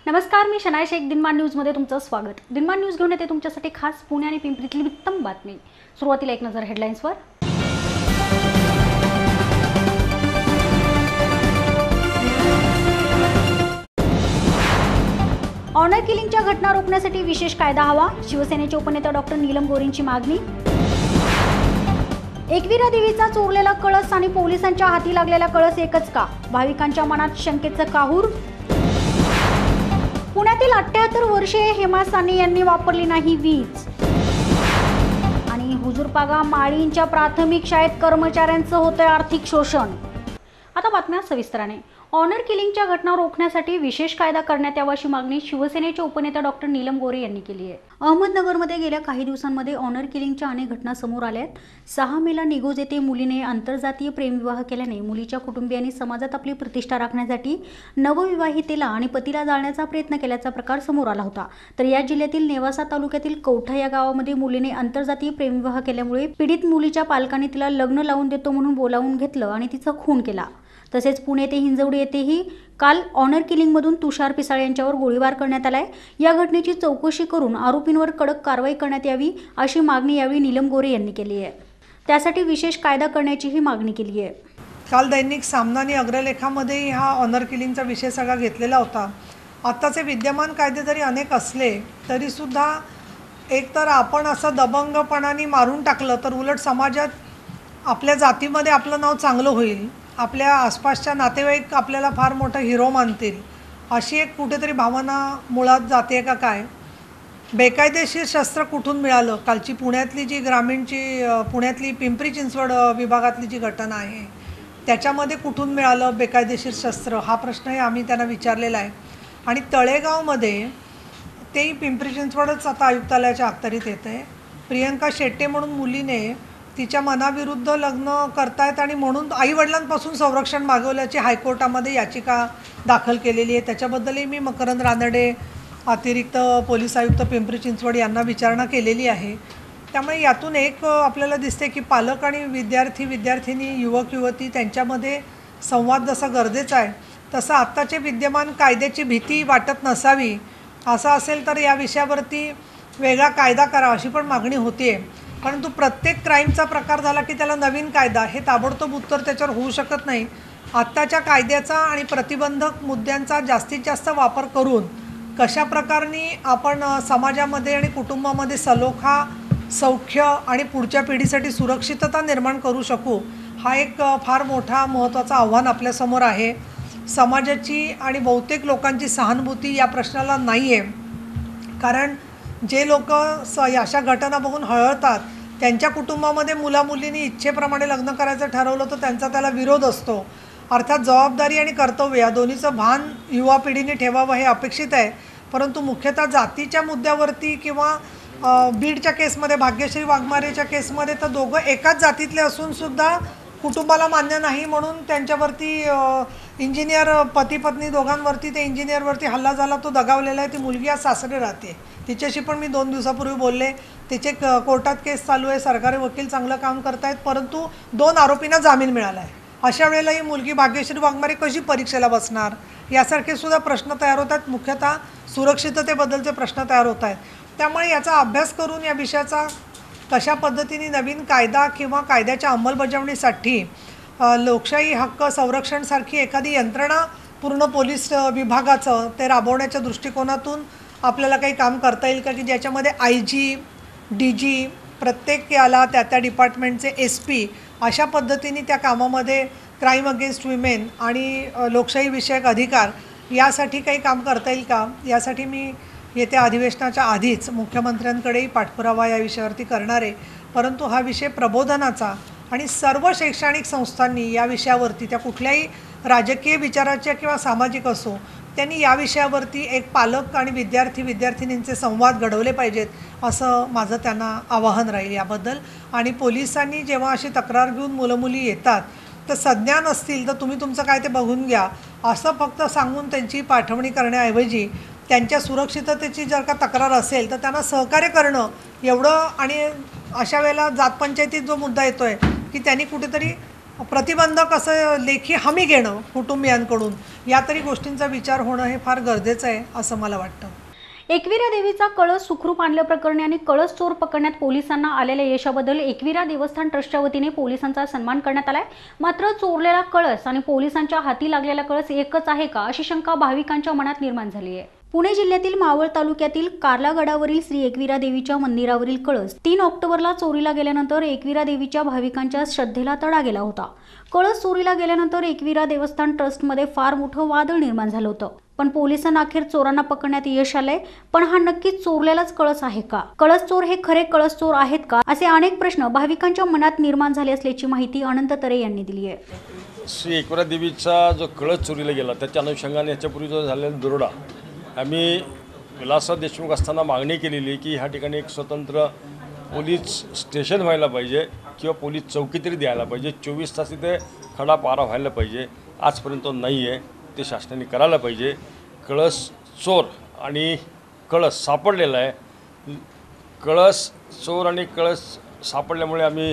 नमस्कार, मी शनाय शेख. दिनमान न्यूजमध्ये तुमचं स्वागत. दिनमान न्यूज घेऊन येते तुमच्यासाठी खास पुणे आणि पिंपरीतली उत्तम बातमी. सुरुवातीला एक नजर हेडलाईन्सवर. ऑनर किलिंगच्या घटना रोखण्यासाठी विशेष कायदा हवा. शिवसेनेचे उपनेते डॉक्टर नीलम गोरेंची मागणी. एकविरा देवीचा चोरलेला कळस आणि पोलिसांच्या हाती लागलेला कळस एकच का? भाविकांच्या मनात शंकेचं काहूर. पुण्यातील 78 वर्षीय हेमा साने यांनी वापरली नाही वीज. आणि हुजूरपागा माळींच्या प्राथमिक शाळेत कर्मचाऱ्यांचं होतंय आर्थिक शोषण. आता बातम्या सविस्तराने. ऑनर किलिंगच्या घटना रोखण्यासाठी विशेष कायदा करण्यात यावा अशी मागणी शिवसेनेचे उपनेते डॉक्टर नीलम गोरे यांनी केली आहे. अहमदनगरमध्ये गेल्या काही दिवसांमध्ये ऑनर किलिंगच्या अनेक घटना समोर आल्या आहेत. 6 मेला निगोज येथे मुलीने आंतरजातीय प्रेमविवाह केल्याने मुलीच्या कुटुंबियांनी समाजात आपली प्रतिष्ठा राखण्यासाठी नवविवाहितेला आणि पतीला जाळण्याचा प्रयत्न केल्याचा प्रकार समोर आला होता. तर या जिल्ह्यातील नेवासा तालुक्यातील कौठा या गावामध्ये मुलीने आंतरजातीय प्रेमविवाह केल्यामुळे पीडित मुलीच्या पालकांनी तिला लग्न लावून देतो म्हणून बोलावून घेतलं आणि तिचा खून केला. तसेच पुणे ते हिंजवडी येथेही काल ऑनर किलिंगमधून तुषार पिसाळ यांच्यावर गोळीबार करण्यात आलाय. या घटनेची चौकशी करून आरोपींवर कडक कारवाई करण्यात यावी अशी मागणी यावेळी नीलम गोरे यांनी केली आहे. त्यासाठी विशेष कायदा करण्याचीही मागणी केली आहे. काल दैनिक सामना आणि अग्रलेखामध्ये हा ऑनर किलिंगचा विषय सगळा घेतलेला होता. आत्ताचे विद्यमान कायदे जरी अनेक असले तरीसुद्धा एकतर आपण असं दबंगपणाने मारून टाकलं तर उलट समाजात आपल्या जातीमध्ये आपलं नाव चांगलं होईल, आपल्या आसपासच्या नातेवाईक आपल्याला फार मोठा हिरो मानतील, अशी एक कुठेतरी भावना मुळात जाते का काय. बेकायदेशीर शस्त्र कुठून मिळालं? कालची पुण्यातली जी पुण्यातली पिंपरी चिंचवड विभागातली जी घटना आहे त्याच्यामध्ये कुठून मिळालं बेकायदेशीर शस्त्र, हा प्रश्नही आम्ही त्यांना विचारलेला आहे. आणि तळेगावमध्ये तेही पिंपरी चिंचवडच आता आयुक्तालयाच्या अखत्यारीत येते. प्रियंका शेट्टे म्हणून मुलीने तिच्या मनाविरुद्ध लग्न करतायत आणि म्हणून आईवडिलांपासून संरक्षण मागवल्याची हायकोर्टामध्ये याचिका दाखल केलेली आहे. त्याच्याबद्दलही मी मकरंद रानडे, अतिरिक्त पोलीस आयुक्त पिंपरी चिंचवड यांना विचारणा केलेली आहे. त्यामुळे यातून एक आपल्याला दिसते की पालक आणि विद्यार्थी युवक युवती त्यांच्यामध्ये संवाद जसा गरजेचा आहे तसं आत्ताचे विद्यमान कायद्याची भीती वाटत नसावी. असं असेल तर या विषयावरती वेगळा कायदा करा अशी पण मागणी होती आहे. परंतु प्रत्येक क्राईमचा प्रकार झाला की त्याला नवीन कायदा हे ताबडतोब उत्तर त्याच्यावर होऊ शकत नाही. आत्ताच्या कायद्याचा आणि प्रतिबंधक मुद्द्यांचा जास्तीत जास्त वापर करून कशा प्रकारे आपण समाजामध्ये आणि कुटुंबामध्ये सलोखा, सौख्य आणि पुढच्या पिढीसाठी सुरक्षितता निर्माण करू शकू, हा एक फार मोठा महत्त्वाचा आव्हान आपल्यासमोर आहे. समाजाची आणि बहुतेक लोकांची सहानुभूती या प्रश्नाला नाही आहे. कारण जे लोक अशा घटना बघून हळहळतात त्यांच्या कुटुंबामध्ये मुलामुलींनी इच्छेप्रमाणे लग्न करायचं ठरवलं तर त्यांचा त्याला विरोध असतो. अर्थात जबाबदारी आणि कर्तव्य या दोन्हीचं भान युवा पिढीने ठेवावं हे अपेक्षित आहे. परंतु मुख्यतः जातीच्या मुद्द्यावरती किंवा बीडच्या केसमध्ये, भाग्यश्री वाघमारेच्या केसमध्ये तर दोघं एकाच जातीतले असूनसुद्धा कुटुंबाला मान्य नाही म्हणून त्यांच्यावरती इंजिनियर पती पत्नी दोघांवरती ते इंजिनियरवरती हल्ला झाला, तो दगावलेला आहे. ती मुलगी आज सासरे राहते. तिच्याशी पण मी 2 दिवसापूर्वी बोलले. तिचे कोर्टात केस चालू आहे, सरकारी वकील चांगलं काम करतायत, परंतु 2 आरोपींना जामीन मिळाला आहे. अशा वेळेला ही मुलगी भाग्यश्री वाघमारे कशी परीक्षेला बसणार यासारखे सुद्धा प्रश्न तयार होत आहेत. मुख्यतः सुरक्षिततेबद्दलचे प्रश्न तयार होत आहेत. त्यामुळे याचा अभ्यास करून या विषयाचा कशा पद्धतीने नवीन कायदा किंवा कायद्याच्या अंमलबजावणीसाठी लोकशाही हक्क संरक्षणसारखी एखादी यंत्रणा पूर्ण पोलीस विभागाचं ते राबवण्याच्या दृष्टिकोनातून आपल्याला काही काम करता येईल का, की ज्याच्यामध्ये IG, DG प्रत्येक याला त्या डिपार्टमेंटचे SP अशा पद्धतीने त्या कामामध्ये क्राईम अगेन्स्ट विमेन आणि लोकशाही विषयक अधिकार यासाठी काही काम करता येईल का, यासाठी मी येत्या अधिवेशनाच्या आधीच मुख्यमंत्र्यांकडेही पाठपुरावा या विषयावरती करणार आहे. परंतु हा विषय प्रबोधनाचा आणि सर्व शैक्षणिक संस्थांनी या विषयावरती, त्या कुठल्याही राजकीय विचाराच्या किंवा सामाजिक असो, त्यांनी या विषयावरती एक पालक आणि विद्यार्थिनींचे संवाद घडवले पाहिजेत असं माझं त्यांना आवाहन राहील याबद्दल. आणि पोलिसांनी जेव्हा अशी तक्रार घेऊन मुलं-मुली येतात तर सज्ञान असतील तर तुम्ही तुमचं काय ते बघून घ्या असं फक्त सांगून त्यांची पाठवणी करण्याऐवजी त्यांच्या सुरक्षिततेची जर का तक्रार असेल तर त्यांना सहकार्य करणं एवढं. आणि अशा वेळेला जातपंचायतीत जो मुद्दा येतो आहे की त्यांनी कुठेतरी प्रतिबंधक असं लेखी हमी घेणं कुटुंबियांकडून, या तरी गोष्टींचा विचार होणं हे फार गरजेचं आहे असं मला वाटतं. एकविरा देवीचा कळस सुखरूप आणल्याप्रकरणी आणि कळस चोर पकडण्यात पोलिसांना आलेल्या यशाबद्दल एकविरा देवस्थान ट्रस्टच्या वतीने पोलिसांचा सन्मान करण्यात आलाय. मात्र चोरलेला कळस आणि पोलिसांच्या हाती लागलेला कळस एकच आहे का अशी शंका भाविकांच्या मनात निर्माण झाली आहे. पुणे जिल्ह्यातील मावळ तालुक्यातील कार्लागडावरील श्री एकविरा देवीच्या मंदिरावरील कळस 3 ऑक्टोबरला चोरीला गेल्यानंतर एकविरा देवीच्या भाविकांच्या श्रद्धेला तडा गेला होता. कळस चोरीला गेल्यानंतर एकविरा देवस्थान ट्रस्टमध्ये फार मोठं वादळ निर्माण झालं होतं. पण पोलिसांना अखेर चोरांना पकडण्यात यश आलंय. पण हा नक्कीच चोरलेलाच कळस आहे का? कळस चोर हे खरे कळस चोर आहेत का? असे अनेक प्रश्न भाविकांच्या मनात निर्माण झाले असल्याची माहिती अनंत तरे यांनी दिली आहे. श्री एकविरा देवीचा जो कळस चोरीला गेला त्याच्या अनुषंगाने याच्यापूर्वी जो झालेला दुरोडा, आम्ही विलासराव देशमुख असताना मागणी केलेली की ह्या ठिकाणी एक स्वतंत्र पोलीस स्टेशन व्हायला पाहिजे किंवा पोलीस चौकी तरी द्यायला पाहिजे. 24 तास इथे खडा पारा व्हायला पाहिजे. आजपर्यंत नाही आहे, ते शासनाने करायला पाहिजे. कळस चोर आणि कळस सापडलेला आहे. कळस चोर आणि कळस सापडल्यामुळे आम्ही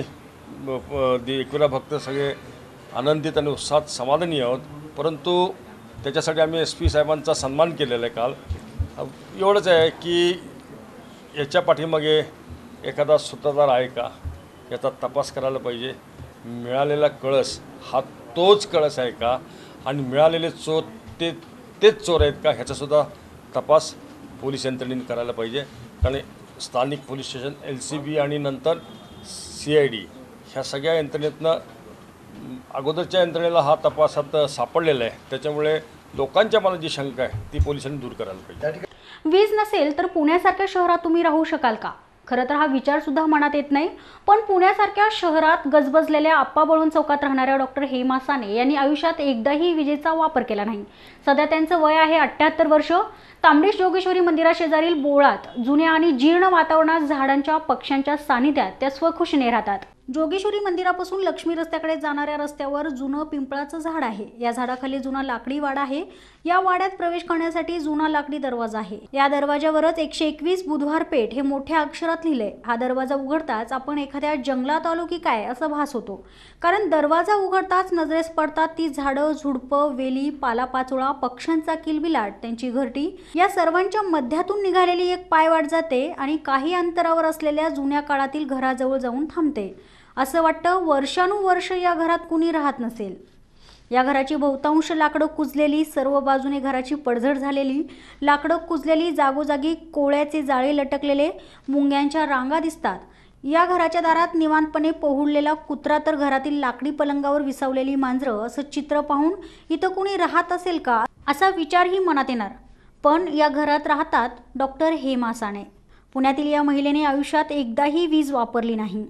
एकविरा भक्त सगळे आनंदित आणि उत्साहात समाधानी आहोत. परंतु त्याच्यासाठी आम्ही SP साहेबांचा सन्मान केलेला आहे काल. एवढंच आहे की याच्या पाठीमागे एखादा सूत्रधार आहे का याचा तपास करायला पाहिजे. मिळालेला कळस हा तोच कळस आहे का आणि मिळालेले चोर तेच चोर आहेत का ह्याचासुद्धा तपास पोलीस यंत्रणेने करायला पाहिजे. कारण स्थानिक पोलीस स्टेशन, LCB आणि नंतर CID ह्या सगळ्या यंत्रणेतनं अगोदरच्या यंत्रणेला हा तपासात सापडलेला आहे. त्याच्यामुळे लोकांच्या मनात जी शंका आहे ती पोलिसांनी दूर करायला पाहिजे. वीज नसेल तर पुण्यासारख्या शहरात तुम्ही राहू शकाल का? खरं तर हा विचार सुद्धा मनात येत नाही. पण पुण्यासारख्या शहरात गजबजलेल्या आप्पा बळवंत चौकात राहणाऱ्या डॉक्टर हेमा साने यांनी आयुष्यात एकदाही विजेचा वापर केला नाही. सध्या त्यांचं वय आहे 78 वर्ष. तांबडेश जोगेश्वरी मंदिराशेजारील बोळात जुन्या आणि जीर्ण वातावरणात झाडांच्या पक्ष्यांच्या सानिध्यात त्या स्वखुशीने राहतात. जोगेश्वरी मंदिरापासून लक्ष्मी रस्त्याकडे जाणाऱ्या रस्त्यावर जुनं पिंपळाचं झाड आहे. या झाडाखाली जुना लाकडी वाडा आहे. या वाड्यात प्रवेश करण्यासाठी जुना लाकडी दरवाजा आहे. या दरवाजावरच 121 बुधवार पेठ हे मोठ्या अक्षरात लिहिलंय. हा दरवाजा उघडताच आपण एखाद्या जंगलात आलो की काय असा भास होतो. कारण दरवाजा उघडताच नजरेस पडतात ती झाडं, झुडपं, वेली, पालापाचोळा, पक्ष्यांचा किलबिलाट, त्यांची घरटी. या सर्वांच्या मध्यातून निघालेली एक पायवाट जाते आणि काही अंतरावर असलेल्या जुन्या काळातील घराजवळ जाऊन थांबते. असं वाटतं वर्षानुवर्ष या घरात कुणी राहत नसेल. या घराची बहुतांश लाकडं कुजलेली, सर्व बाजूने घराची पडझड झालेली, लाकडं कुजलेली, जागोजागी कोळ्याचे जाळे लटकलेले, मुंग्यांच्या रांगा दिसतात. या घराच्या दारात निवांतपणे पोहुडलेला कुत्रा तर घरातील लाकडी पलंगावर विसावलेली मांजरं असं चित्र पाहून इथं कुणी राहत असेल का असा विचारही मनात येणार. पण या घरात राहतात डॉक्टर हेमा साने. पुण्यातील या महिलेने आयुष्यात एकदाही वीज वापरली नाही.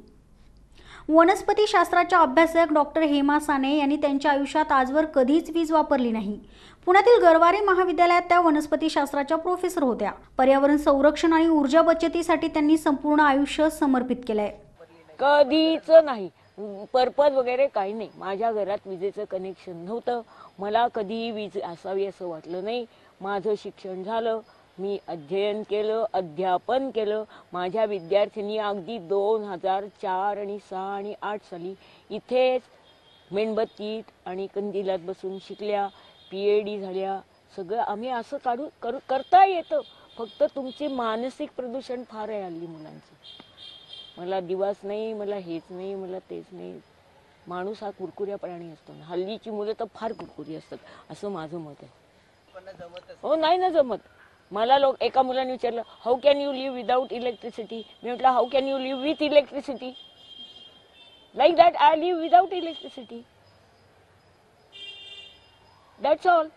वनस्पती शास्त्राच्या अभ्यासक डॉक्टर हेमा साने यांनी त्यांच्या आयुष्यात आजवर कधीच वीज वापरली नाही. पुण्यातील गरवारे महाविद्यालयात त्या वनस्पती शास्त्राच्या प्रोफेसर होत्या. पर्यावरण संरक्षण आणि ऊर्जा बचतीसाठी त्यांनी संपूर्ण आयुष्य समर्पित केलंय. कधीच नाही, पर्पज वगैरे काही नाही. माझ्या घरात विजेचं कनेक्शन नव्हतं. मला कधी वीज असावी असं वाटलं नाही. माझं शिक्षण झालं, मी अध्ययन केलं, अध्यापन केलं. माझ्या विद्यार्थिनी अगदी 2004 आणि 6 आणि 8 साली इथेच मेणबत्तीत आणि कंदिलात बसून शिकल्या, PhD झाल्या. सगळं आम्ही असं करता येतं. फक्त तुमचे मानसिक प्रदूषण फार आहे हल्ली मुलांचं. मला दिवस नाही, मला हेच नाही, मला तेच नाही. माणूस हा कुरकुऱ्या प्राणी असतो. हल्लीची मुलं तर फार कुरकुरी असतात असं माझं मत आहे. हो, नाही ना जमत. मला एका मुलाने विचारलं, how can you live without electricity? मी म्हटलं, how can you live with electricity? Like that I live without electricity. That's all.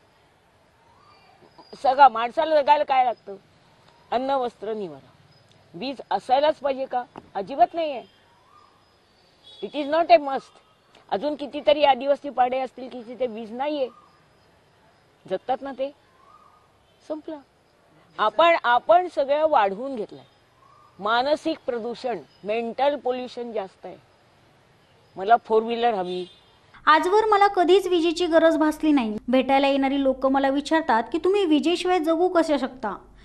सगळं माणसाला जगायला काय लागतं? अन्न, वस्त्र, निवारा. वीज असायलाच पाहिजे का? अजिबात नाही आहे. It is not a must. अजून कितीतरी आदिवासी पाडे असतील की तिथे वीज नाहीये, जगतात ना ते. संपलं. आपण सगळं वाढवून घेतलंय. मानसिक प्रदूषण, मेंटल पोल्युशन जास्त आहे. मला 4 व्हीलर हवी. आजवर मला कधीच विजेची गरज भासली नाही. भेटायला येणारी लोक मला विचारतात की तुम्ही विजेशिवाय जगू कसे शकता?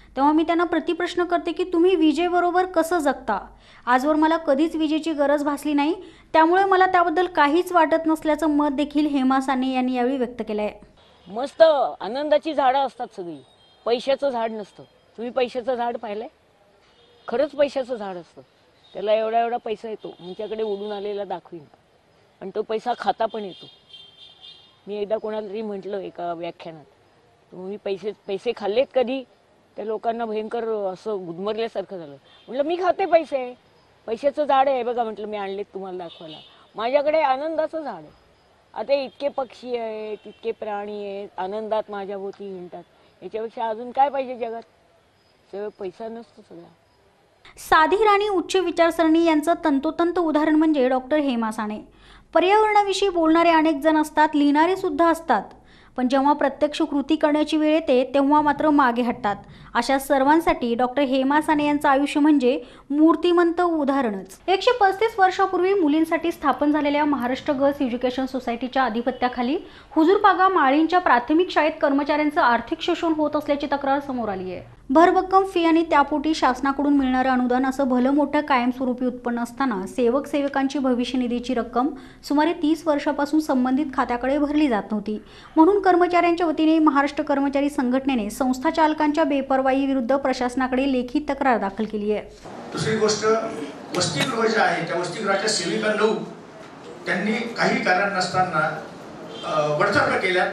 तेव्हा मी त्यांना प्रतिप्रश्न करते की तुम्ही विजेबरोबर कसं जगता? आजवर मला कधीच विजेची गरज भासली नाही, त्यामुळे मला त्याबद्दल काहीच वाटत नसल्याचं मत देखील हेमा साने यांनी यावेळी व्यक्त केलं आहे. मस्त आनंदाची झाडं असतात सगळी, पैशाचं झाड नसतं. तुम्ही पैशाचं झाड पाहिलंय? खरंच पैशाचं झाड असतं, त्याला एवढा एवढा पैसा येतो, तुमच्याकडे उडून आलेला दाखवीन, आणि तो पैसा खाता पण येतो. मी एकदा कोणाला तरी म्हटलं एका व्याख्यानात, तुम्ही पैसे खाल्लेत कधी? त्या लोकांना भयंकर असं गुदमरल्यासारखं झालं. म्हटलं मी खाते पैसे, पैशाचं झाड आहे बघा, म्हटलं मी आणलेत तुम्हाला दाखवायला. माझ्याकडे आनंदाचं झाड आहे. आता इतके पक्षी आहेत, इतके प्राणी आहेत, आनंदात माझ्या भोवती हिंडतात, याच्यापेक्षा अजून काय पाहिजे जगात? सगळं पैसा नसतो सगळा. साधी राणी उच्च विचारसरणी यांचं तंतोतंत उदाहरण म्हणजे डॉक्टर हेमा साने. पर्यावरणाविषयी बोलणारे अनेक जण असतात, लिहिणारे सुद्धा असतात, पण जेव्हा प्रत्यक्ष कृती करण्याची वेळ येते तेव्हा मात्र मागे हटतात. अशा सर्वांसाठी डॉक्टर हेमा साने यांचं आयुष्य म्हणजे मूर्तिमंत उदाहरणच. 135 वर्षापूर्वी मुलींसाठी स्थापन झालेल्या महाराष्ट्र गर्ल्स एज्युकेशन सोसायटीच्या अधिपत्याखाली हुजूरपागा माळींच्या प्राथमिक शाळेत कर्मचाऱ्यांचं आर्थिक शोषण होत असल्याची तक्रार समोर आली आहे. भरभक्कम फी आणि त्यापोटी शासनाकडून मिळणारं अनुदान असं भलं मोठं कायमस्वरूपी उत्पन्न असताना सेवकांची भविष्य निधीची रक्कम सुमारे 30 वर्षापासून संबंधित खात्याकडे भरली जात नव्हती. म्हणून कर्मचाऱ्यांच्या वतीने महाराष्ट्र कर्मचारी संघटनेने संस्था चालकांच्या बेपर्वाई विरुद्ध प्रशासनाकडे लेखी तक्रार दाखल केली आहे. दुसरी गोष्ट, वसतिगृह जे आहे त्या वसतिगृहाच्या सेविकांना त्यांनी काही कारण नसताना बडतर्फ केल्यात.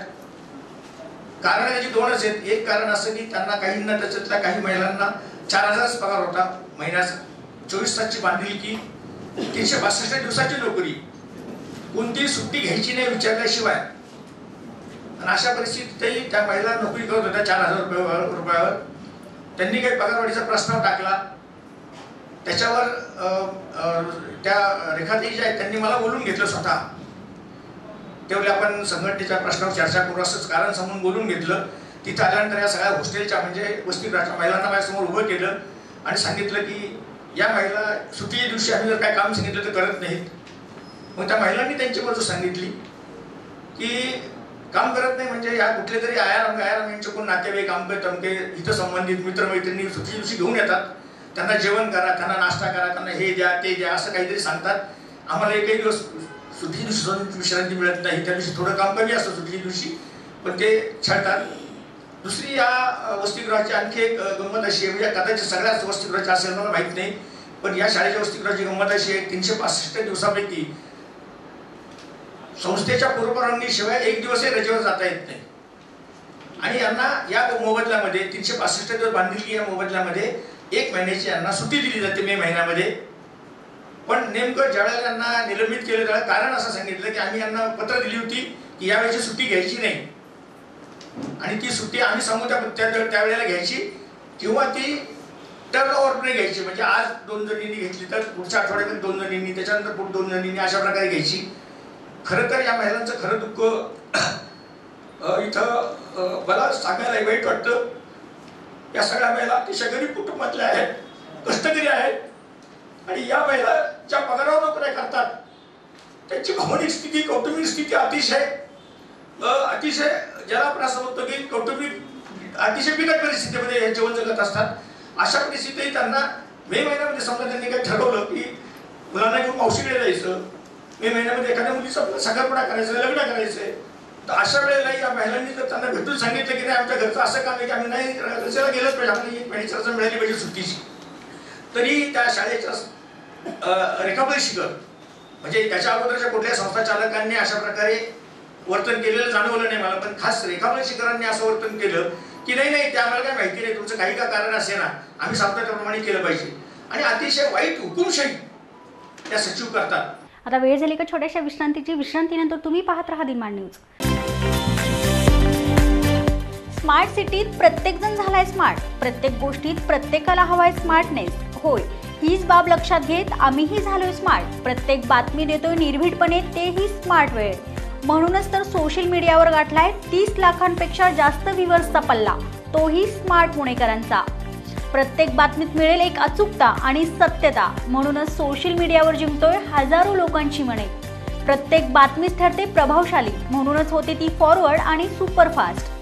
कारण त्याची दोनच आहेत. एक कारण असं की त्यांना काहींना, त्याच्यातल्या काही महिलांना 4000 पगार होता महिन्याचा, 24 तासची बांधिलकी, 362 दिवसाची नोकरी, कोणतीही सुट्टी घ्यायची नाही विचारल्याशिवाय. आणि अशा परिस्थितीतही त्या महिला नोकरी करत होत्या 4000 रुपयावर. त्यांनी काही पगारवाढीचा प्रस्ताव टाकला, त्याच्यावर त्या रेखाताई ज्या आहेत त्यांनी मला बोलून घेतलं स्वतः. तेवढे आपण संघटनेच्या प्रश्नावर चर्चा करू असंच कारण समजून बोलून घेतलं. तिथं आल्यानंतर या सगळ्या हॉस्टेलच्या म्हणजे वसतिगृहाच्या महिलांना माझ्यासमोर उभं केलं आणि सांगितलं की या महिला सुट्टीच्या दिवशी आम्ही जर काय काम सांगितलं तर करत नाहीत. मग त्या महिलांनी त्यांची बाजू सांगितली की काम करत नाही म्हणजे या कुठले तरी आयाराम यांचे कोण नातेवाईक आमके तमके इथं संबंधित मित्रमैत्रिणी सुट्टीच्या दिवशी घेऊन येतात, त्यांना जेवण करा, त्यांना नाश्ता करा, त्यांना हे द्या ते द्या असं काहीतरी सांगतात. आम्हाला एकही दिवस सुट्टी दिवशी विश्रांती मिळत नाही, त्या दिवशी थोडं काम कमी असतं सुट्टी दिवशी, पण ते छळतात. दुसरी या वसतिगृहाची आणखी एक गंमत अशी आहे, म्हणजे कदाचित सगळ्याच वसतिगृहाची असेल मला माहीत नाही, पण या शाळेच्या वसतिगृहाची गंमत अशी आहे 365 दिवसापैकी संस्थेच्या पूर्वपरवानगी शिवाय एक दिवसही रजेवर जाता येत नाही. आणि यांना या मोबदल्यामध्ये 365 दिवस बांधिलकी या मोबदल्यामध्ये 1 महिन्याची यांना सुट्टी दिली जाते मे महिन्यामध्ये. पण नेमकं ज्यावेळेला यांना निलंबित केलं त्यावेळेला कारण असं सांगितलं की आम्ही यांना पत्र दिली होती की यावेळेची सुट्टी घ्यायची नाही आणि ती सुट्टी आम्ही सांगू त्यावेळेला घ्यायची किंवा ती टर्न ओव्हरने घ्यायची. म्हणजे आज 2 जणींनी घेतली तर पुढच्या आठवड्यामध्ये 2 जणींनी, त्याच्यानंतर पुढे 2 जणींनी, अशा प्रकारे घ्यायची. खरं तर या महिलांचं खरं दुःख इथं मला सांगायला वाईट वाटतं. या सगळ्या महिला अतिशय गरीब कुटुंबातल्या आहेत, कष्टकरी आहेत आणि या महिला ज्या पगारावर नोकऱ्या करतात त्यांची भावनिक स्थिती, कौटुंबिक स्थिती अतिशय ज्याला आपण असं म्हणतो की कौटुंबिक अतिशय बिकट परिस्थितीमध्ये हे जीवन जगत असतात. अशा परिस्थितीत त्यांना मे महिन्यामध्ये समजा त्यांनी काही ठरवलं की मुलांना घेऊन मावशीकडे जायचं, मे महिन्यामध्ये एखाद्या मुलीचा साखरपुडा करायचं, लग्न करायचंय, तर अशा वेळेला या महिलांनी जर त्यांना भेटून सांगितलं की नाही आमच्या घरचं असं काम आहे की आम्ही नाही रजेला गेलंच पाहिजे, आम्हाला 1 महिन्याची रजा मिळाली पाहिजे सुट्टीची, तरी त्या शाळेच्या रेखाबाई शिकर म्हणजे त्याच्या अगोदरच्या कुठल्या संस्था चालकांनी अशा प्रकारे वर्तन केलेलं जाणवलं नाही मला. पण खास रेखाबाई शिकरांनी असं वर्तन केलं की नाही ते आम्हाला काय माहिती नाही, तुमचं काही का कारण असे ना, आम्ही सांगतो त्याप्रमाणे केलं पाहिजे. आणि अतिशय वाईट हुकुमशाही त्या सचिव करतात. आता वेळ झाली का छोट्याशा विश्रांतीची. विश्रांतीनंतर तुम्ही पाहत राहा दिनमान न्यूज. स्मार्ट सिटीत प्रत्येकजण झालाय स्मार्ट. प्रत्येक गोष्टीत प्रत्येकाला हवाय स्मार्टनेस. होय, हीच बाब लक्षात घेत आम्हीही झालोय स्मार्ट. प्रत्येक बातमी देतोय निर्भीडपणे, तेही स्मार्ट वेळ. म्हणूनच तर सोशल मीडियावर गाठलाय 30 लाखांपेक्षा जास्त व्ह्यूअर्सचा पल्ला, तोही स्मार्ट पुणेकरांचा. प्रत्येक बातमीत मिळेल एक अचूकता आणि सत्यता, म्हणूनच सोशल मीडियावर जिंकतोय हजारो लोकांची मने. प्रत्येक बातमीच ठरते प्रभावशाली, म्हणूनच होते ती फॉरवर्ड आणि सुपरफास्ट.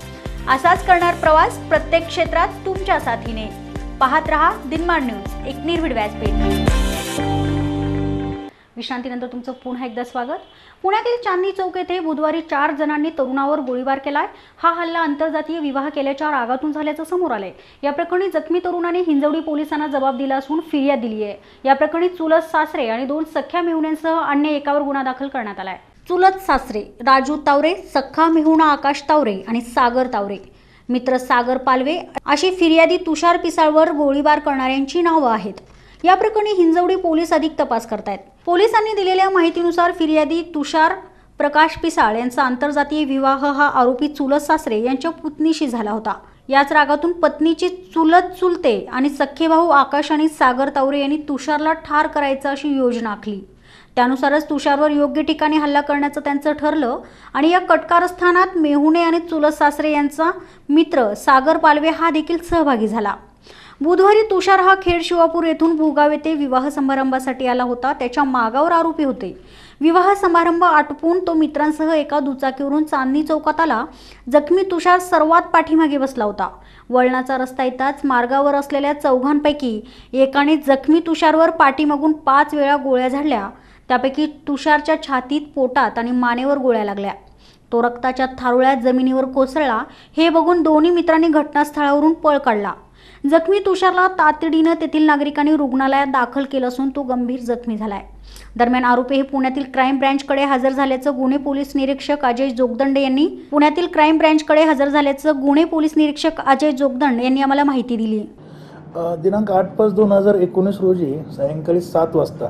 असाच करणार प्रवास प्रत्येक क्षेत्रात तुमच्या साथीने। पाहत रहा दिनमान न्यूज, एक निर्भीड व्यासपीठ। विश्रांतीनंतर तुमचं पुन्हा एकदा स्वागत। पुण्यातील चांदणी चौक येथे बुधवारी 4 जणांनी तरुणावर गोळीबार केलाय। हा हल्ला आंतरजातीय विवाह केल्याच्या रागातून झाल्याचं समोर आलंय। या प्रकरणी जखमी तरुणाने हिंजवडी पोलिसांना जबाब दिला असून फिर्याद दिली आहे। या प्रकरणी चुलत सासरे आणि 2 सख्या मेहुण्यांसह अन्य एकावर गुन्हा दाखल करण्यात आलाय। चुलत सासरे राजू तावरे, सख्खा मेहुणा आकाश तावरे आणि सागर तावरे, मित्र सागर पालवे अशी फिर्यादी तुषार पिसाळवर गोळीबार करणाऱ्यांची नावं आहेत। या प्रकरणी हिंजवडी पोलीस अधिक तपास करतायत। पोलिसांनी दिलेल्या माहितीनुसार फिर्यादी तुषार प्रकाश पिसाळ यांचा आंतरजातीय विवाह हा आरोपी चुलत सासरे यांच्या पुतणीशी झाला होता। याच रागातून पत्नीची चुलत चुलते आणि सख्खे भाऊ आकाश आणि सागर तावरे यांनी तुषारला ठार करायचं अशी योजना आखली। त्यानुसारच तुषारवर योग्य ठिकाणी हल्ला करण्याचं त्यांचं ठरलं आणि या कटकारस्थानात मेहुणे आणि चुलत सासरे यांचा मित्र सागर पालवे हा देखील सहभागी झाला। बुधवारी तुषार हा खेड शिवापूर येथून भूगाव येथे विवाह समारंभासाठी आला होता। त्याच्या मागावर आरोपी होते। विवाह समारंभ आटपून तो मित्रांसह एका दुचाकीवरून चांदणी चौकात आला। जखमी तुषार सर्वात पाठीमागे बसला होता। वळणाचा रस्ता येताच मार्गावर असलेल्या चौघांपैकी एकाने जखमी तुषारवर पाठीमागून 5 वेळा गोळ्या झाडल्या। त्यापैकी तुषारच्या छातीत, पोटात आणि मानेवर गोळ्या लागल्या। तो रक्ताच्या थारोळ्यात जमिनीवर कोसळला। हे बघून दोन्ही मित्रांनी घटनास्थळावरून पळ काढला। जखमी तुषारला तातडीनं तेथील नागरिकांनी रुग्णालयात दाखल केलं असून तो गंभीर जखमी झालाय। दरम्यान आरोपी हे पुण्यातील क्राईम ब्रँचकडे हजर झाल्याचं गुन्हे पोलीस निरीक्षक अजय जोगदंड यांनी आम्हाला माहिती दिली। दिनांक 8/5/2019 रोजी सायंकाळी 7 वाजता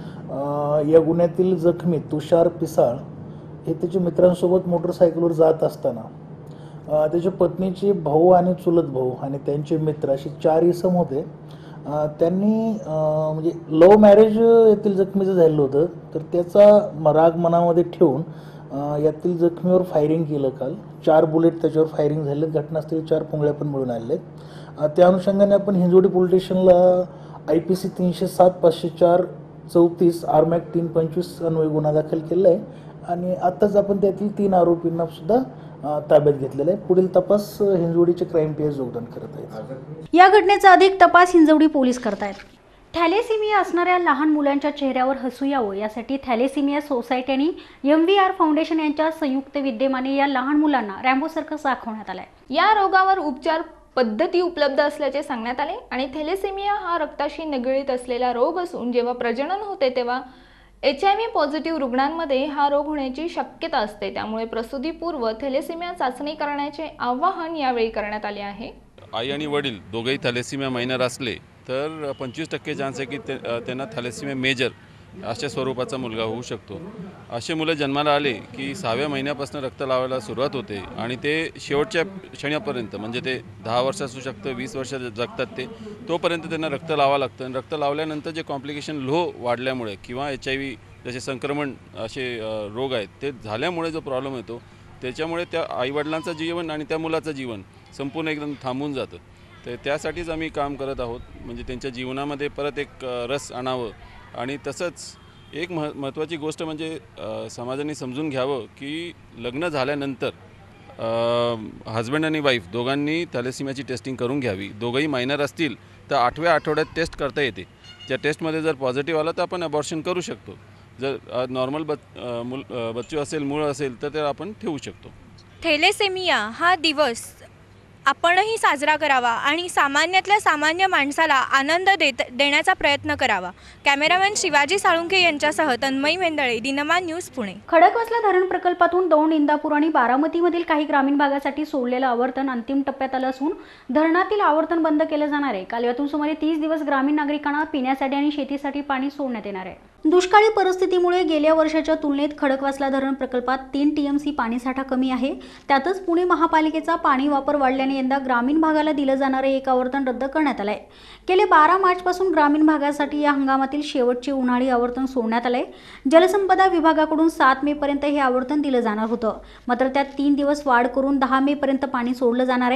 या गुन्ह्यातील जखमी तुषार पिसाळ हे त्याच्या मित्रांसोबत मोटरसायकलवर जात असताना त्याच्या पत्नीचे भाऊ आणि चुलत भाऊ आणि त्यांचे मित्र असे 4 इसम होते। त्यांनी म्हणजे लव्ह मॅरेज यातील जखमीचं झालेलं होतं, तर त्याचा राग मनामध्ये ठेवून यातील जखमीवर फायरिंग केलं। काल 4 बुलेट त्याच्यावर फायरिंग झाले। घटनास्थळी 4 पुंगळ्या पण मिळून आलेले आहेत। त्या अनुषंगाने आपण हिंजवडी पोलीस स्टेशनला IPC 307 504 34 आरमॅक 325 अन्वये गुन्हा दाखल केला आहे आणि आत्ताच आपण त्यातील 3 आरोपींना सुद्धा ताब्यात घेतलेला आहे। पुढील तपास हिंजवडीचे क्राईम PS जोगदंड करत आहेत। या घटनेचा अधिक तपास हिंजवडी पोलीस करतायत। थॅलेसिमिया असणाऱ्या लहान मुलांच्या चेहऱ्यावर हसू यावं यासाठी थॅलेसिमिया सोसायटी आणि MVR फाउंडेशन यांच्या संयुक्त विद्यमाने या लहान मुलांना रॅम्बो सर्कस दाखवण्यात आलाय। या रोगावर उपचार पद्धती उपलब्ध असल्याचे सांगण्यात आले आणि थॅलेसिमिया हा रक्ताशी निगडीत असलेला रोग असून जेव्हा प्रजनन होते तेव्हा HIV पॉझिटिव्ह रुग्णांमध्ये हा रोग होण्याची शक्यता असते। त्यामुळे प्रसूतीपूर्व थॅलेसिमिया चाचणी करण्याचे आवाहन यावेळी करण्यात आले आहे। आई आणि वडील दोघेही थॅलेसिमिया मायनर असले तर 25% चान्स आहे की त्यांना थॅलेसिमिया मेजर अशा स्वरूपाचा मुलगा होऊ शकतो। असे मुलं जन्माला आले की 6व्या महिन्यापासून रक्त लावायला सुरुवात होते आणि ते शेवटच्या क्षणापर्यंत म्हणजे ते 10 वर्ष असू शकतं, 20 वर्ष जगतात ते, तोपर्यंत त्यांना रक्त लावावं लागतं। आणि रक्त लावल्यानंतर जे कॉम्प्लिकेशन लो वाढल्यामुळे किंवा HIV जसे संक्रमण असे रोग आहेत ते झाल्यामुळे जो प्रॉब्लेम येतो त्याच्यामुळे त्या आईवडिलांचं जीवन आणि त्या मुलाचं जीवन संपूर्ण एकदम थांबून जातं। तर त्यासाठीच आम्ही काम करत आहोत, म्हणजे त्यांच्या जीवनामध्ये परत एक रस आणावं। आणि तसंच एक महत्त्वाची गोष्ट म्हणजे समाजाने समजून घ्यावं की लग्न झाल्यानंतर हजबंड आणि वाईफ दोघांनी थॅलेसिमियाची टेस्टिंग करून घ्यावी। दोघंही मायनर असतील तर 8व्या आठवड्यात टेस्ट करता येते। त्या टेस्टमध्ये जर पॉझिटिव्ह आलं तर आपण अबॉर्शन करू शकतो। जर नॉर्मल बच्चू असेल, मूळ असेल तर ते आपण ठेवू शकतो। थॅलेसेमिया हा दिवस आपणही साजरा करावा आणि सामान्यातल्या सामान्य माणसाला आनंद देण्याचा प्रयत्न करावा। कॅमेरामॅन शिवाजी साळुंखे यांच्यासह तन्मयी मेंदळे, दिनमान न्यूज, पुणे। खडकवासला धरण प्रकल्पातून दौंड, इंदापूर आणि बारामतीमधील काही ग्रामीण भागासाठी सोडलेलं आवर्तन अंतिम टप्प्यात आलं असून धरणातील आवर्तन बंद केलं जाणार आहे। कालव्यातून सुमारे 30 दिवस ग्रामीण नागरिकांना पिण्यासाठी आणि शेतीसाठी पाणी सोडण्यात येणार आहे। दुष्काळी परिस्थितीमुळे गेल्या वर्षाच्या तुलनेत खडकवासला धरण प्रकल्पात 3 TMC पाणीसाठा कमी आहे। त्यातच पुणे महापालिकेचा पाणी वापर वाढल्याने यंदा ग्रामीण भागाला दिलं जाणारे एक आवर्तन रद्द करण्यात आलंय। गेले 12 मार्चपासून ग्रामीण भागासाठी या हंगामातील शेवटचे उन्हाळी आवर्तन सोडण्यात आलंय। जलसंपदा विभागाकडून 7 मे पर्यंत हे आवर्तन दिलं जाणार होतं, मात्र त्यात 3 दिवस वाढ करून 10 मे पर्यंत पाणी सोडलं जाणार आहे।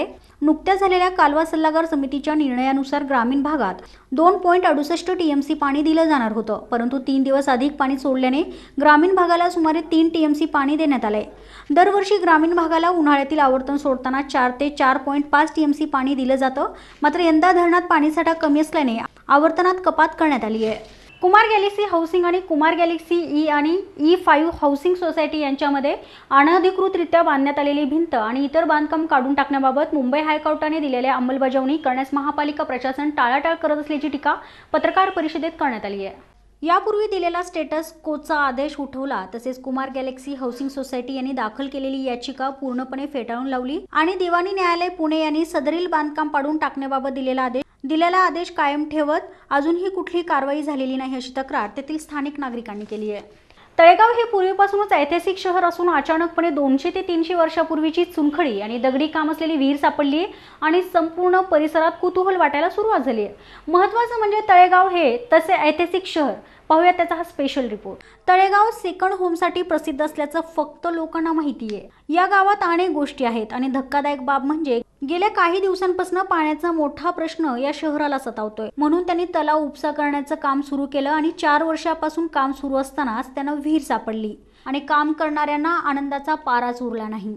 नुकत्याच झालेल्या कालवा सल्लागार समितीच्या निर्णयानुसार ग्रामीण भागात 2.68 TMC पाणी दिलं जाणार होतं, परंतु 3 दिवस अधिक पाणी सोडल्याने ग्रामीण भागाला सुमारे 3 TMC पाणी देण्यात आले। दरवर्षी ग्रामीण भागाला उन्हाळ्यातील आवर्तन सोडताना 4 ते 4.5 TMC पाणी दिलं जातं, मात्र यंदा धरणात पाणीसाठा कमी असल्याने आवर्तनात कपात करण्यात आली आहे। कुमार गॅलेक्सी हाऊसिंग आणि कुमार गॅलेक्सी ई आणि E5 हाऊसिंग सोसायटी यांच्यामध्ये अनधिकृतरित्या बांधण्यात आलेली भिंत आणि इतर बांधकाम काढून टाकण्याबाबत मुंबई हायकोर्टाने दिलेल्या अंमलबजावणी करण्यास महापालिका प्रशासन टाळाटाळ करत असल्याची टीका पत्रकार परिषदेत करण्यात आली आहे। यापूर्वी दिलेला स्टेटस कोचा आदेश उठवला, तसेच कुमार गॅलेक्सी हाऊसिंग सोसायटी यांनी दाखल केलेली याचिका पूर्णपणे फेटाळून लावली आणि दिवाणी न्यायालय पुणे यांनी सदरील बांधकाम पाडून टाकण्याबाबत दिलेला आदेश कायम ठेवत अजूनही कुठलीही कारवाई झालेली नाही अशी तक्रार तेथील स्थानिक नागरिकांनी केली आहे। तळेगाव हे पूर्वीपासूनच ऐतिहासिक शहर असून अचानकपणे 200 ते 300 वर्षापूर्वीची चुनखडी आणि दगडी काम असलेली विहीर सापडली आहे आणि संपूर्ण परिसरात कुतूहल वाटायला सुरुवात झाली आहे। महत्त्वाचं म्हणजे तळेगाव हे तसे ऐतिहासिक शहर, पाहूया त्याचा हा स्पेशल रिपोर्ट। तळेगाव सेकंड होमसाठी प्रसिद्ध असल्याचं फक्त लोकांना माहिती आहे। या गावात अनेक गोष्टी आहेत आणि धक्कादायक बाब म्हणजे गेल्या काही दिवसांपासून पाण्याचा मोठा प्रश्न या शहराला सतावतोय, म्हणून त्यांनी तलाव उपसा करण्याचं काम सुरू केलं आणि 4 वर्षापासून काम सुरू असतानाच त्यांना विहीर सापडली आणि काम करणाऱ्यांना आनंदाचा पाराच उरला नाही।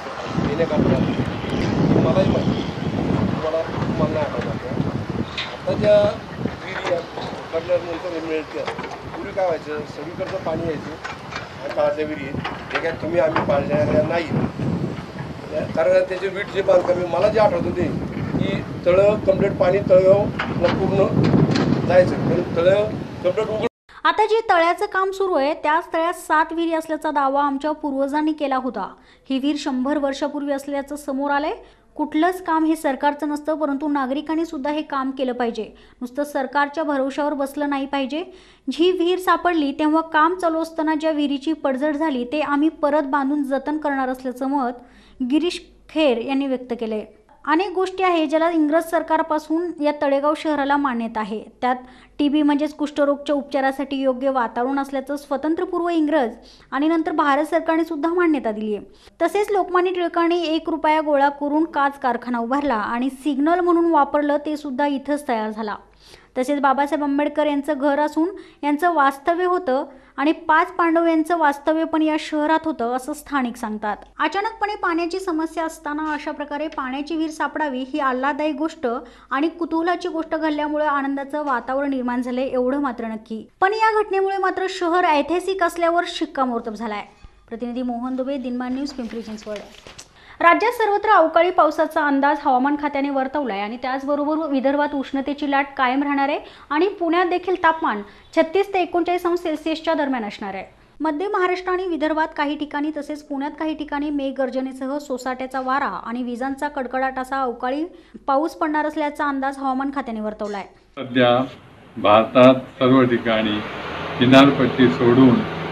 पूर्वी काय व्हायचं, सगळीकडचं पाणी यायचं आणि काळातल्या विहिरी त्याच्यात तुम्ही आम्ही पाळणाऱ्या नाही, कारण त्याचे वीट जे बांधकाम मला जे आठवत होते की तळं कम्प्लीट पाणी तळ्याला पूर्ण जायचं, पण तळं कम्प्लीट उघड। आता जे तळ्याचं काम सुरू आहे त्याच तळ्यात 7 विहिरी असल्याचा दावा आमच्या पूर्वजांनी केला होता। ही विहीर 100 वर्षापूर्वी असल्याचं समोर आलंय। कुठलंच काम हे सरकारचं नसतं, परंतु नागरिकांनी सुद्धा हे काम केलं पाहिजे, नुसतं सरकारच्या भरोशावर बसलं नाही पाहिजे। जी विहीर सापडली तेव्हा काम चालू असताना ज्या विहिरीची पडझड झाली ते आम्ही परत बांधून जतन करणार असल्याचं मत गिरीश खेर यांनी व्यक्त केले। अनेक गोष्टी आहेत ज्याला इंग्रज सरकारपासून या तळेगाव शहराला मान्यता आहे। त्यात TB म्हणजेच कुष्ठरोगच्या उपचारासाठी योग्य वातावरण असल्याचं स्वतंत्रपूर्व इंग्रज आणि नंतर भारत सरकारने सुद्धा मान्यता दिली आहे। तसेच लोकमान्य टिळकांनी 1 रुपया गोळा करून काच कारखाना उभारला आणि सिग्नल म्हणून वापरलं, ते सुद्धा इथंच तयार झाला। तसेच बाबासाहेब आंबेडकर यांचं घर असून यांचं वास्तव्य होतं आणि 5 पांडव यांचं वास्तव्य पण या शहरात होतं असं स्थानिक सांगतात। अचानकपणे पाण्याची समस्या असताना अशा प्रकारे पाण्याची विहीर सापडावी ही आल्हाददायक गोष्ट आणि कुतूहलाची गोष्ट घडल्यामुळे आनंदाचं वातावरण निर्माण झाले एवढं मात्र नक्की। पण या घटनेमुळे मात्र शहर ऐतिहासिक असल्यावर शिक्कामोर्तब झालाय। प्रतिनिधी मोहन दुबे, दिनमान न्यूज, पिंपरी चिंचवड। राज्यात सर्वत्र अवकाळी पावसाचा अंदाज हवामान खात्याने वर्तवलाय आणि त्याचबरोबर विदर्भात उष्णतेची लाट कायम राहणार आहे आणि पुण्यात देखील तापमान 36 ते 39 अंश सेल्सिअसच्या दरम्यान असणार आहे। मध्य महाराष्ट्र आणि विदर्भात काही ठिकाणी तसेच पुण्यात काही ठिकाणी मेघगर्जनेसह सोसाट्याचा वारा आणि विजांचा कडकडाट असा अवकाळी पाऊस पडणार असल्याचा अंदाज हवामान खात्याने वर्तवलाय। सध्या भारतात सर्व ठिकाणी किनारपट्टी सोडून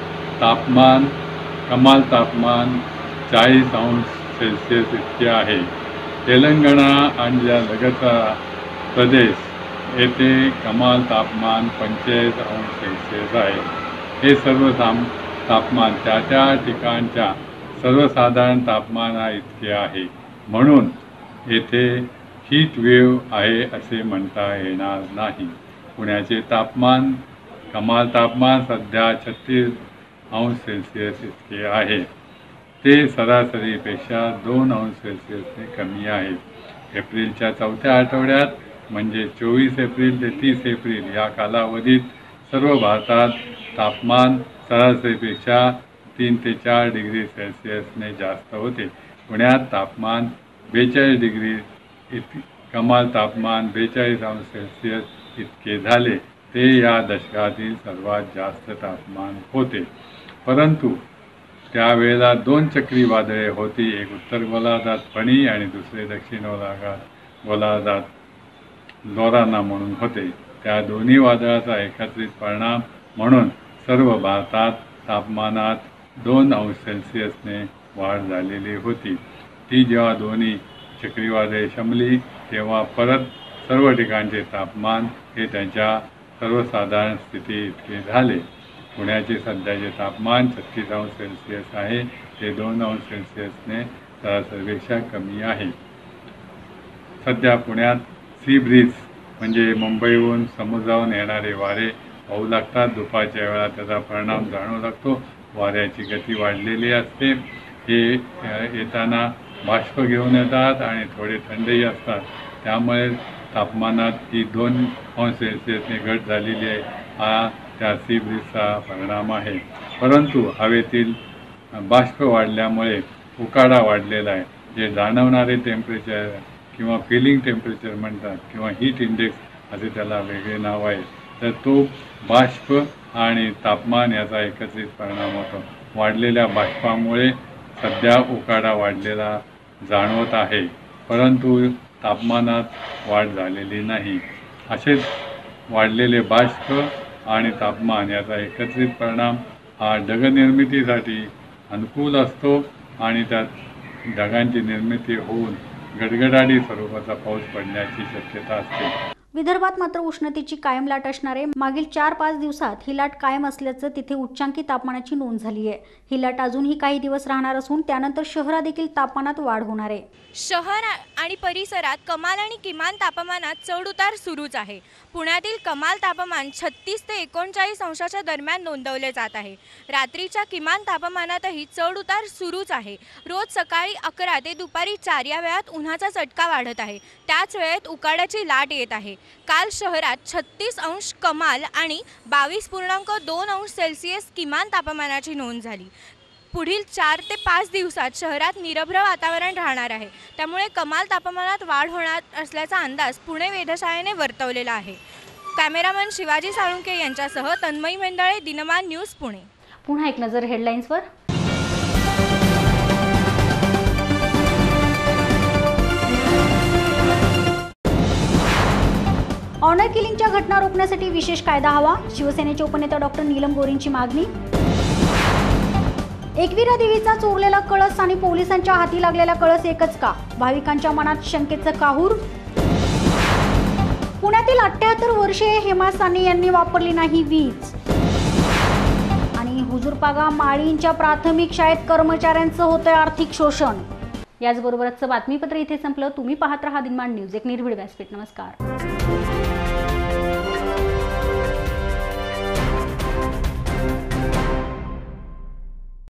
तापमान कमाल तापमान 40 अंश सेल्सिअस इतके आहे। तेलंगणा आणि ज्या लगतचा प्रदेश येथे कमाल तापमान 45 अंश सेल्सिअस आहे। हे सर्व तापमान त्या ठिकाणच्या सर्वसाधारण तापमाना इतके आहे, म्हणून येथे हीट वेव्ह आहे असे म्हणता येणार नाही। पुण्याचे तापमान कमाल तापमान सध्या 36 अंश सेल्सिअस इतके आहे, ते सरासरीपेक्षा 2 अंश सेल्सिअसने कमी आहे। एप्रिलच्या 4थ्या आठवड्यात म्हणजे 24 एप्रिल ते 30 एप्रिल या कालावधीत सर्व भारतात तापमान सरासरीपेक्षा 3 ते 4 डिग्री सेल्सिअसने जास्त होते। पुण्यात तापमान 42 डिग्री कमाल तापमान 42 अंश सेल्सिअस इतके झाले, ते या दशकातील सर्वात जास्त तापमान होते। परंतु त्यावेळेला 2 चक्रीवादळे होती, एक उत्तर गोलार्धात फणी आणि दुसरे दक्षिण गोलार्धात लोराना म्हणून होते। त्या दोन्ही वादळाचा एकत्रित परिणाम म्हणून सर्व भारतात तापमानात 2 अंश सेल्सिअसने वाढ झालेली होती। ती जेव्हा दोन्ही चक्रीवादळे शमली तेव्हा परत सर्व ठिकाणचे तापमान हे त्यांच्या सर्वसाधारण स्थिती इतके झाले। पुण्याचे सध्याचे तापमान 36 अंश सेल्सिअस आहे, ते 2 अंश सेल्सिअसने सरासरीपेक्षा कमी आहे। सध्या पुण्यात सी ब्रीज म्हणजे मुंबईहून समुद्रावरून येणारे वारे वाहू लागतात. दुपारच्या वेळा त्याचा परिणाम जाणवू लागतो. वाऱ्याची गती वाढलेली असते. हे येताना बाष्प घेऊन येतात आणि थोडे थंडही असतात. त्यामुळे तापमानात ही 2 अंश सेल्सिअसने घट झालेली आहे. हा त्या सी ब्रीजचा परिणाम आहे. परंतु हवेतील बाष्प वाढल्यामुळे उकाडा वाढलेला आहे. जे जाणवणारे टेम्परेचर किंवा फिलिंग टेम्परेचर म्हणतात किंवा हीट इंडेक्स असे त्याला वेगळे नाव आहे. तर तो बाष्प आणि तापमान याचा एकत्रित परिणाम होतो. वाढलेल्या बाष्पामुळे सध्या उकाडा वाढलेला जाणवत आहे, परंतु तापमानात वाढ झालेली नाही. असेच वाढलेले बाष्प आणि तापमान याचा एकत्रित परिणाम हा ढगनिर्मितीसाठी अनुकूल असतो आणि त्यात ढगांची निर्मिती होऊन गडगडाटी स्वरूपाचा पाऊस पडण्याची शक्यता असते. विदर्भात मात्र उष्णतेची कायम लाट असणार आहे. मागील 4-5 दिवसात ही लाट कायम असल्याचं तिथे उच्चांकी तापमानाची नोंद झाली आहे. ही लाट अजूनही काही दिवस राहणार असून त्यानंतर शहरात देखील तापमानात वाढ होणार आहे. शहर आणि परिसरात कमाल आणि किमान तापमानात चढउतार सुरूच आहे. पुण्यातील कमाल तापमान 36 ते 39 अंशाच्या दरम्यान नोंदवले जात आहे. रात्रीच्या किमान तापमानातही चढउतार सुरूच आहे. रोज सकाळी 11 ते दुपारी 4 या वेळात उन्हाचा चटका वाढत आहे. त्याच वेळेत उकाड्याची लाट येत आहे. काल शहरात 36 अंश कमाल आणि 22.2 अंश सेल्सिअस किमान तापमानाची नोंद झाली. पुढील 4 ते 5 दिवसात शहरात निरभ्र वातावरण राहणार आहे. त्यामुळे कमाल तापमानात वाढ होणार असल्याचा अंदाज पुणे वेधशाळेने वर्तवलेला आहे. कॅमेरामन शिवाजी साळुंके यांच्यासह तन्मयी मेंदळे, दिनमान न्यूज, पुणे. पुन्हा एक नजर हेडलाईन्सवर. ऑनर किलिंगच्या घटना रोखण्यासाठी विशेष कायदा हवा, शिवसेनेचे उपनेता डॉक्टर नीलम गोरेंची मागणी. एकविरा देवीचा चोरलेला कळस आणि पोलिसांच्या हाती लागलेला कळस एकच का? भाविकांच्या मनात शंकेचं काहूर. पुण्यातील 78 वर्षीय हेमा साने यांनी वापरली नाही वीज. आणि हुजूरपागा माळींच्या प्राथमिक शाळेत कर्मचाऱ्यांचं होतंय आर्थिक शोषण. याचबरोबरचं बातमीपत्र इथे संपलं. तुम्ही पाहत रहा दिनमान न्यूज, एक निर्भीड व्यासपीठ. नमस्कार.